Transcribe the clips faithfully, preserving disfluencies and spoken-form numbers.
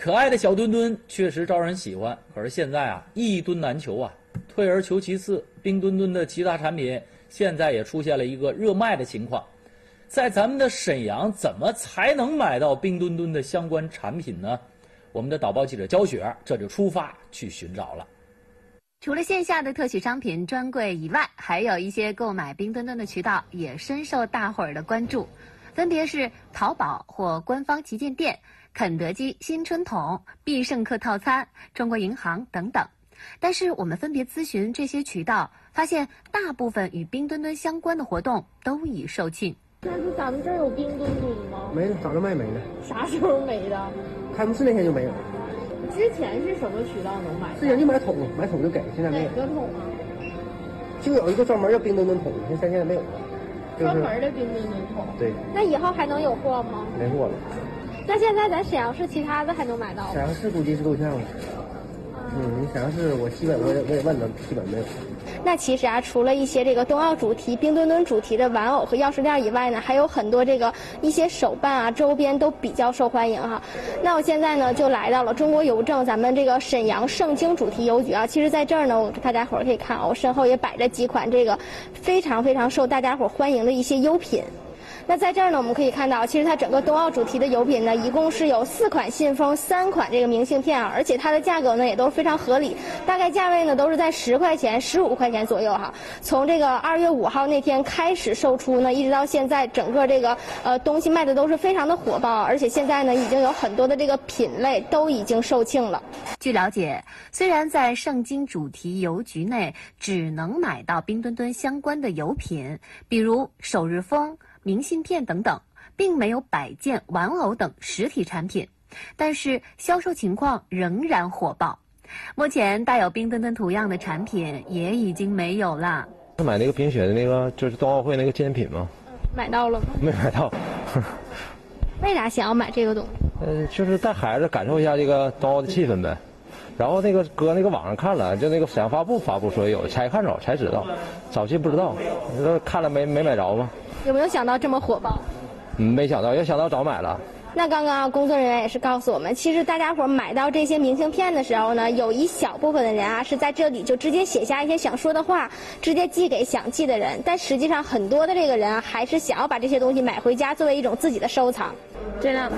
可爱的小墩墩确实招人喜欢，可是现在啊，一墩难求啊。退而求其次，冰墩墩的其他产品现在也出现了一个热卖的情况。在咱们的沈阳，怎么才能买到冰墩墩的相关产品呢？我们的导报记者焦雪这就出发去寻找了。 除了线下的特许商品专柜以外，还有一些购买冰墩墩的渠道也深受大伙儿的关注，分别是淘宝或官方旗舰店、肯德基新春桶、必胜客套餐、中国银行等等。但是我们分别咨询这些渠道，发现大部分与冰墩墩相关的活动都已售罄。 但是咱们这儿有冰墩墩吗？ 没了，早就卖没了。 啥时候没的？ 开幕式那天就没有。 之前是什么渠道能买？ 之前就买桶，买桶就给，现在没有。 哪个桶啊？ 就有一个专门叫冰墩墩桶，现在现在没有了。就是、 专门的冰墩墩桶。 对。 那以后还能有货吗？ 没货了。 那现在咱沈阳市其他的还能买到吗？ 沈阳市估计是够呛了。嗯，沈阳市我基本我也我也问了，基本没有。 那其实啊，除了一些这个冬奥主题、冰墩墩主题的玩偶和钥匙链以外呢，还有很多这个一些手办啊、周边都比较受欢迎哈。那我现在呢就来到了中国邮政咱们这个沈阳盛京主题邮局啊。其实在这儿呢，大家伙儿可以看啊，我身后也摆着几款这个非常非常受大家伙儿欢迎的一些优品。那在这儿呢，我们可以看到，其实它整个冬奥主题的邮品呢，一共是有四款信封、三款这个明信片啊，而且它的价格呢也都非常合理，大概价位呢都是在十块钱、十五块钱左右哈。从这个二月五号那天开始售出呢，一直到现在，整个这个呃东西卖的都是非常的火爆，而且现在呢已经有很多的这个品类都已经售罄了。 据了解，虽然在盛京主题邮局内只能买到冰墩墩相关的邮品，比如首日封、明信片等等，并没有摆件、玩偶等实体产品，但是销售情况仍然火爆。目前带有冰墩墩图样的产品也已经没有了。 买那个冰雪的那个就是冬奥会那个纪念品吗？ 买到了吗？ 没买到。 为啥想要买这个东西？ 呃，就是带孩子感受一下这个冬奥的气氛呗。然后那个搁那个网上看了，就那个沈阳发布发布说有，才看着才知道，早期不知道，看了没没买着吗？ 有没有想到这么火爆？ 嗯，没想到，要想到早买了。 那刚刚工作人员也是告诉我们，其实大家伙买到这些明信片的时候呢，有一小部分的人啊是在这里就直接写下一些想说的话，直接寄给想寄的人。但实际上很多的这个人啊，还是想要把这些东西买回家，作为一种自己的收藏。 这两个，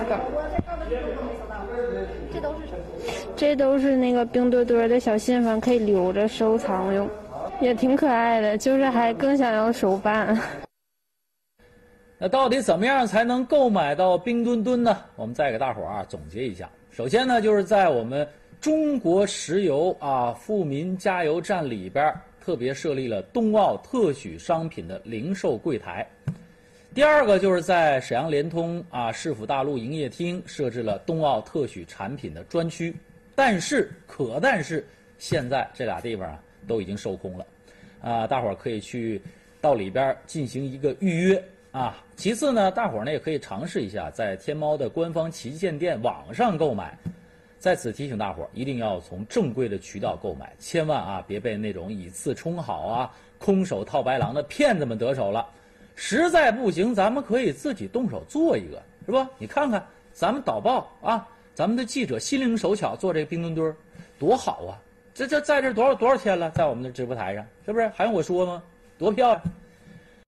这都是什么？ 这都是那个冰墩墩的小信封，可以留着收藏用，也挺可爱的，就是还更想要手办。 那到底怎么样才能购买到冰墩墩呢？我们再给大伙儿啊总结一下。首先呢，就是在我们中国石油啊富民加油站里边特别设立了冬奥特许商品的零售柜台。第二个就是在沈阳联通啊市府大路营业厅设置了冬奥特许产品的专区。但是可但是现在这俩地方啊都已经售空了，啊，大伙儿可以去到里边进行一个预约啊。其次呢，大伙儿呢也可以尝试一下在天猫的官方旗舰店网上购买。在此提醒大伙儿，一定要从正规的渠道购买，千万啊别被那种以次充好啊、空手套白狼的骗子们得手了。实在不行，咱们可以自己动手做一个，是吧？你看看咱们导报啊。咱们的记者心灵手巧做这个冰墩墩多好啊！这这在这多少多少天了，在我们的直播台上，是不是？还用我说吗？多漂亮！